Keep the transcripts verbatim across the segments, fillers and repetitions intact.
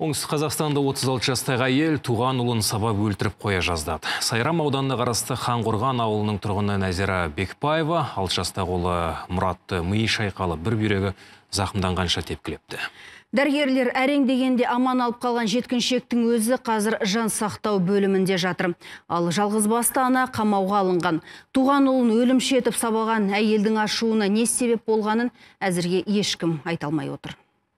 Оңтүстік Қазақстанда отыз алты жастағы әйел туған ұлын сабап өлтіріп қоя жаздады. Сайрам ауданына қарасты Ханқорған ауылының тұрғыны Нәзира Бекбаева алты жастағы ұлы Мұратты миы шайқалып, бір бүйрегі зақымданғанша тепкілепті. Дәрігерлер әрең дегенде аман алып қалған жеткіншектің өзі қазір жан сақтау бөлімінде жатыр. Ал жалғызбасты ана қамауға алынған. Туған ұлын өлімші етіп сабаған әйелдің ашуына не себеп болғанын әзірге ешкім айта алмай отыр.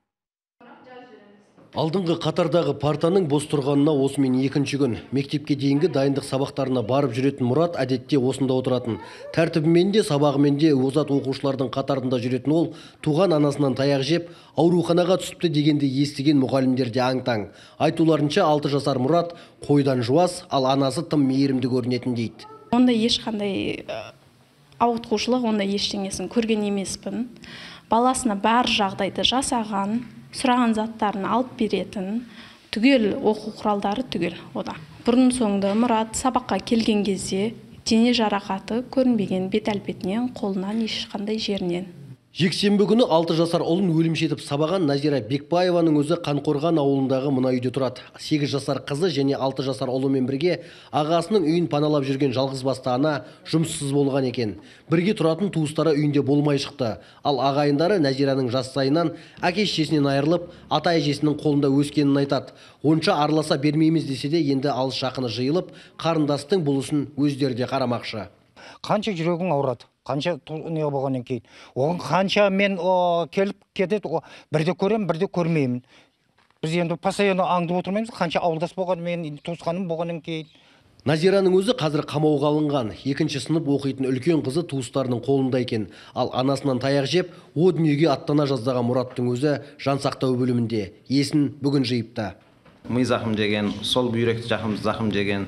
Алдыңғы қатардағы партаның бос тұрғанына осымен екінші күн. Мектепке дейінгі дайындық сабақтарына барып жүретін Мұрат әдетте осында отыратын. Тәртібімен де, сабағымен де озат оқушылардың қатарында жүретін ол, туған анасынан таяқ жеп, ауруханаға түсіпті дегенде естіген мұғалімдерде аң-таң. Айтуларынша алты жасар Мұрат қойдан жуас, ал анасы тым мейірімді көрінетін дейді. Онда ешқандай ауытқушылық, онда ештеңесін көрген емеспін. Баласына бар жағдайды жасаған, сұраған заттарын алып беретін, түгел оқу құралдары түгел ода. Бұрын соңды Мұрат сабаққа келген кезде дене жарақаты көрінбеген, бет әлпетінен, қолынан, ешқандай жерінен. Жексенбі күні алты жасар ұлын өлімші етіп сабаған Нәзира Бекбаеваның өзі Қанқорған ауылындағы мына үйде тұрады. сегіз жасар қызы және алты жасар ұлымен бірге ағасының үйін паналап жүрген жалғызбасты ана жұмыссыз болған екен. Бірге тұратын туыстары үйінде болмай шықты. Ал ағайындары Нәзираның жастайынан әке-шешесінен айырылып, ата-әжесінің қолында өскенін айтады. Онша араласа бермейміз десе де енді алыс жақыны жиылып, қарындастың бұл ісін өздері де қарамақшы. Қанша жүрегің ауырады, қанша не болғаннан кейін. Оған қанша мен келіп кетеді, бірде көрем, бірде көрмеймін. Біз енді постоянно аңдып отырмаймыз, қанша ауылдас болған, мен туысқаным болғаннан кейін. Назираның өзі қазір қамауға алынған. Екінші сынып оқитын үлкен қызы туыстарының қолында екен. Ал анасынан таяқ жеп, о дүниеге аттана жаздаған Мұраттың өзі жан сақтау бөлімінде. Есін бүгін жиыпты. Ми зақым деген, сол бүйректі зақым деген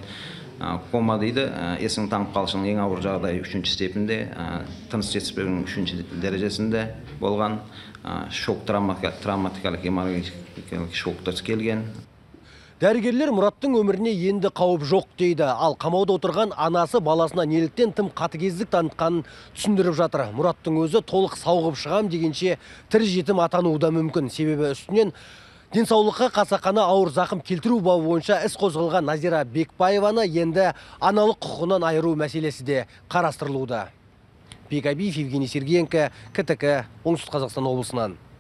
кома дейді, есің таңып қалышының ең ауыр жағдай үшінші степенде, тыныс жетіспеуінің үшінші дәрежесінде болған, шок травматикалық геморрагиялық шоктар келген. Дәрігерлер Мұраттың өміріне енді қауіп жоқ дейді. Ал қамауда отырған анасы баласына неліктен тым қатыгездік танытқанын түсіндіріп жатыр. Мұраттың өзі толық сауығып шығам дегенше тірі жетім атануы да мүмкін. Себебі үстінен денсаулыққа қасақана ауыр зақым келтіру бабы бойынша іс қозғалған Нәзира Бекбаеваны енді аналық құқығынан айыру мәселесі де қарастырылуда. Бекабиев, Евгений Сергеенко, КТК, Оңтүстік Қазақстан облысынан.